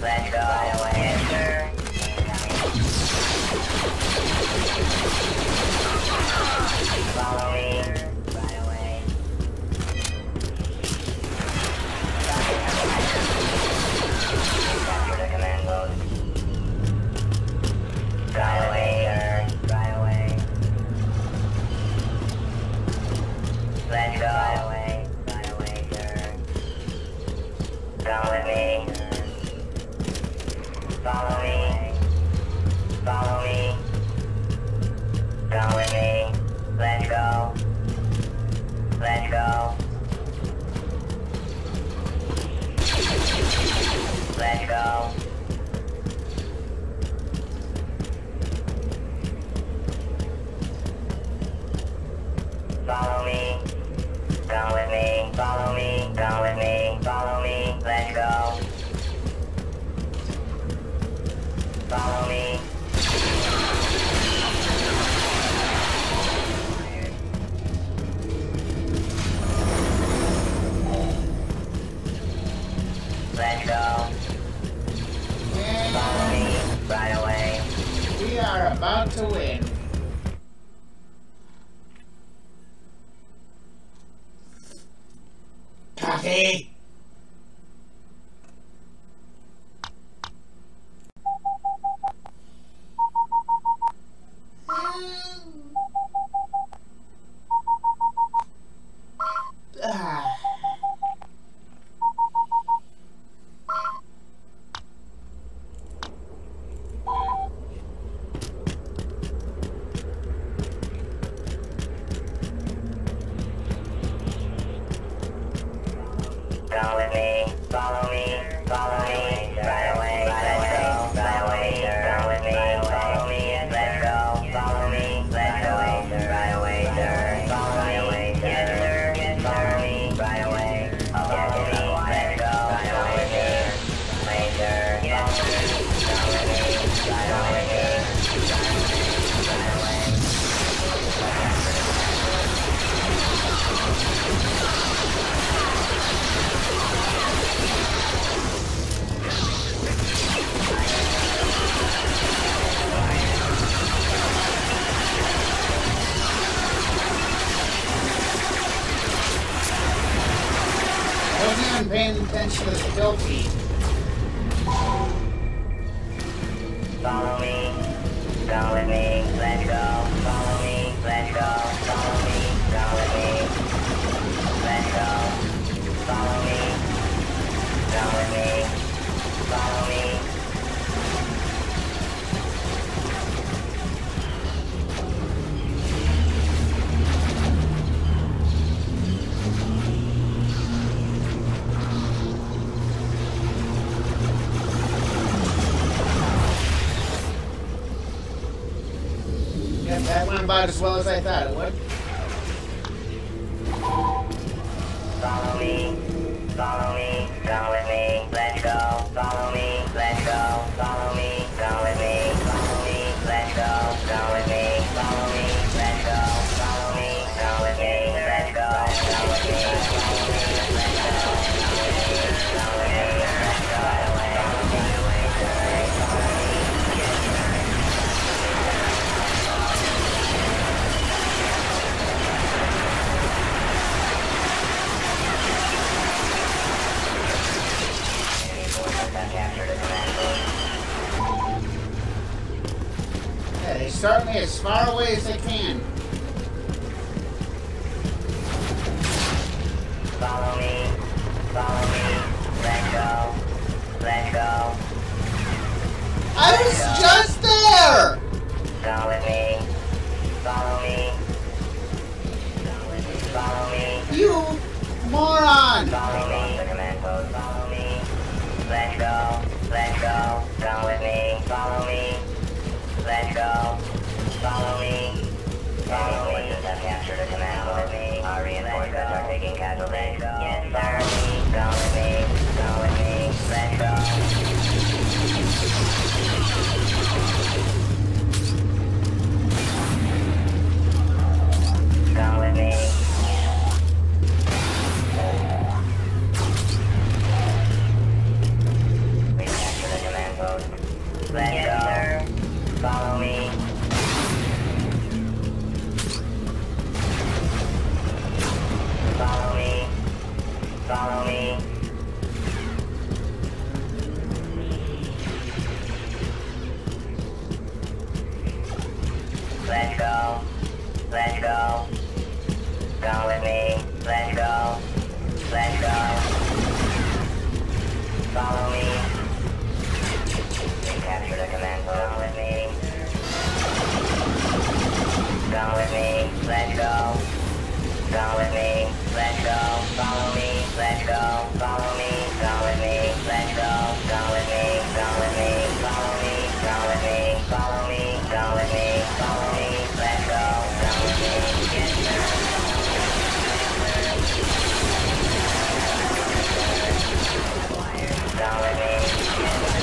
Let's go. Right away, yes, sir. Follow me. Right away. Capture the command post. Right away, sir. Right away. Let's go. Right away. Right away, sir. Come with me. Follow me. Follow me. Come with me. Let's go. Let's go. Let's go. Follow me. Come with me. Follow me. Come with me. Follow me. Let's go. Follow me. Let's go. Follow me. Right away. We are about to win. Coffee! Come with me. Follow me. Follow me. Right away. Let's go. Right away. Come with me. Follow me. Let's go. Follow me. Let's go. Right away, sir. Follow me. Yes, sir. Yes, follow me. Right away. Yes, sir. Let's go. Right away, sir. Right, sir. Yes, sir. Come with me. Right away, sir. Right away. I wasn't even paying attention to the skill feed. Follow me. Come with me. Let's go. Follow me. Let's go. Follow me. Come with me. Let's go. Follow me. Come with me. Follow me. Yeah, that went about as well as I thought it would. Follow me. Follow me. Come with me. Let's go. Follow me. Let's go. Follow me. Come with me. Follow me. Let's go. Come with me. Follow me. Let's go. Follow me. Come with me. Let's go. Come with me. Follow me. Let's go. Come with me. Come with me. Let's go. Right away. Right away. Follow me. Yes, sir. Yeah, they start me as far away as they can. Follow me. Follow me. Let's go. Let's go. I was just there! Come with me. Follow me. Come with me. Follow me. You moron! Follow me. The command post. Follow me. Let's go. Let's go. Come with me. Follow me. Let's go. Follow me. me, let's go, come with me, come with me, follow me, come with me, follow me, come with me, follow me, let's go, come with me, yes sir. Come with me, yes sir.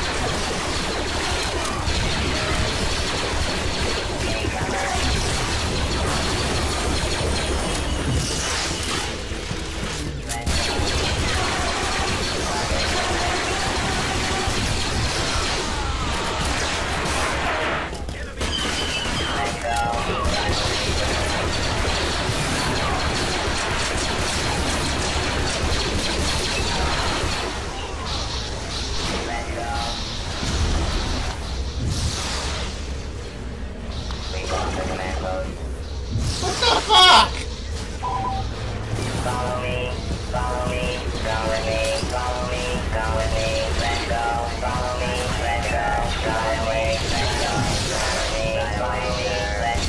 What the fuck? Follow me, come with me, follow me, come with me, let's go, follow me, let's go, come with me, let's go, follow me, let's go, follow me,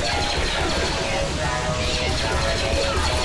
come with me,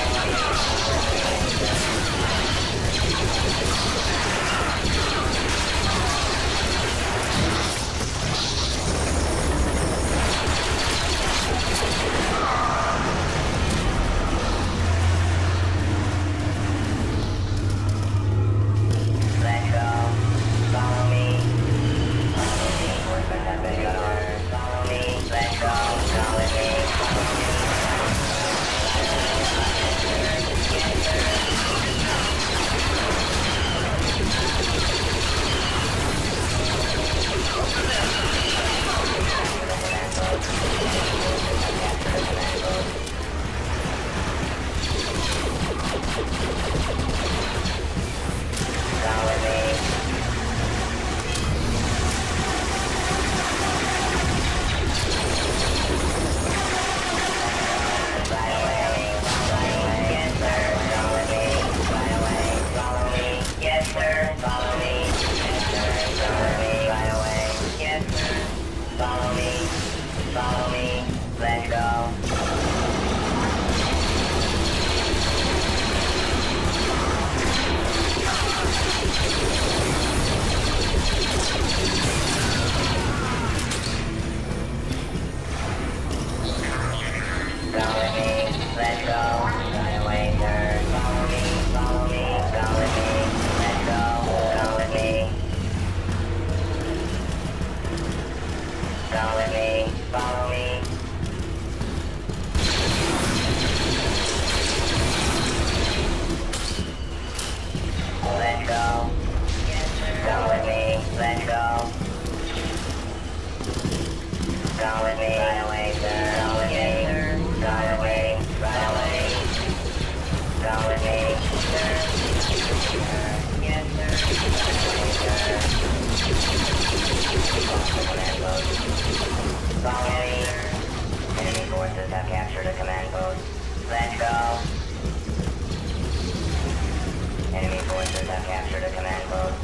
follow me, let's go. Come with me, let's go. Right away, sir. Follow me, come with me, let's go. Come with me. Come with me, follow me. Let's go. Come with me, let's go. Come with me, right away, sir. Come with me, sir. Come with me, right away. Come with me, sir. Yes, sir. Command post. Follow me. Enemy forces have captured a command post. Let's go. Enemy forces have captured a command post.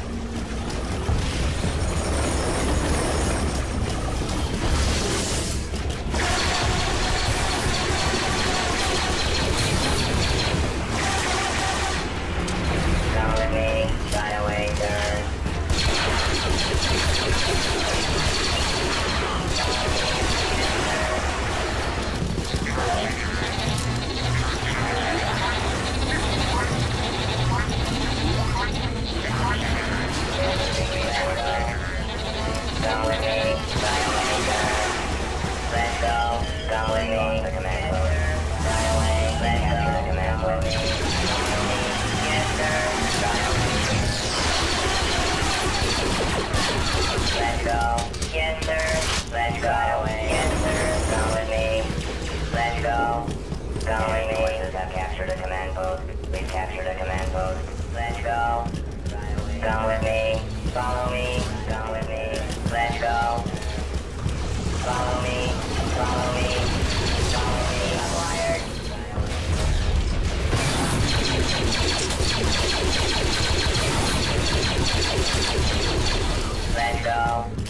Come with me. Right away, sir. Come with me, right away, sir. Let's go. Come with me, the command post. Right away, let's go. The command post. Yes, sir. Right away. Let's go. Yes, sir. Let's go. Right away. Yes, sir. Come with me. Let's go. Come with me. Forces have captured a command post. We've captured a command post. Let's go. Come with me. Follow me. Come with me. Let's go. Follow me. Follow me. Follow me. I'm wired. Let's go.